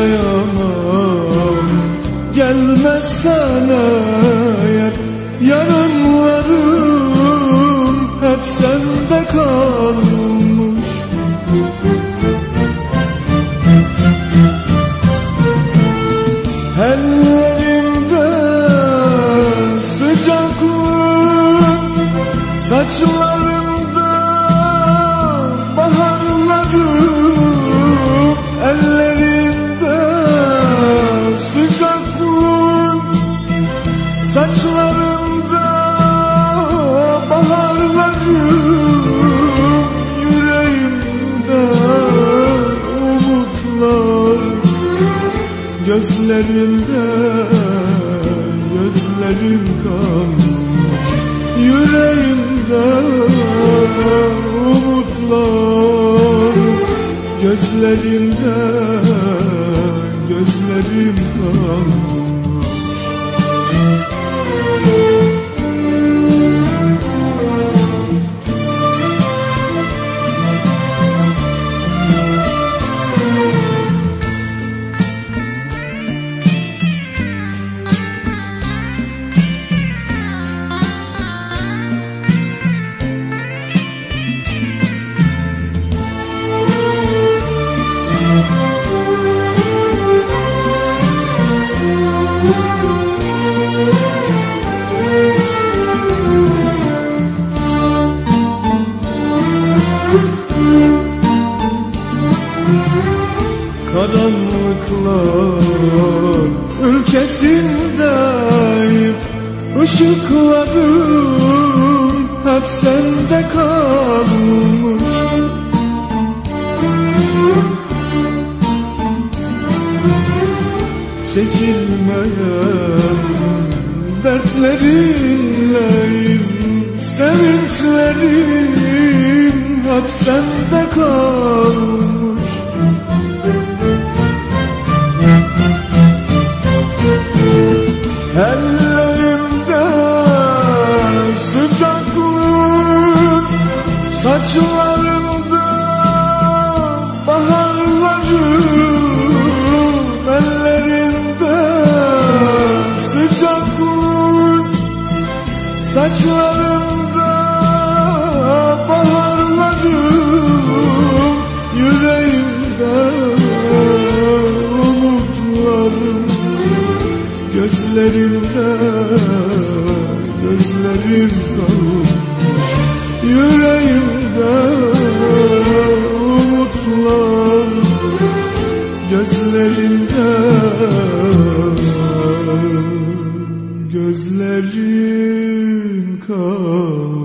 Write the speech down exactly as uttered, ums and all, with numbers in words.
yaşayamam. Gelmezsen eğer yarınlarım hep sende kalmış. Ellerimde sıcaklık, saçlarımda baharlarım. Ellerimde sıcaklık, saçlarımda baharlarım. Yüreğimde umutlar, gözlerinde gözlerim kalmış. Yüreğimde umutlar, gözlerinde gözlerim kalmış. Karanlıklar ülkesindeyim, ışıklarım hep sende kalmış. Çekilmeyen dertlerinleyim, sevinçlerim hep sende kalmış. Ellerimde sıcaklık, saçlarımda baharlarım. Ellerimde sıcaklık, saçlarımda baharlarım. Yüreğimde umutlarım, gözlerinde gözlerim kalmış. Yüreğimde umutlar, gözlerinde gözlerim kalmış.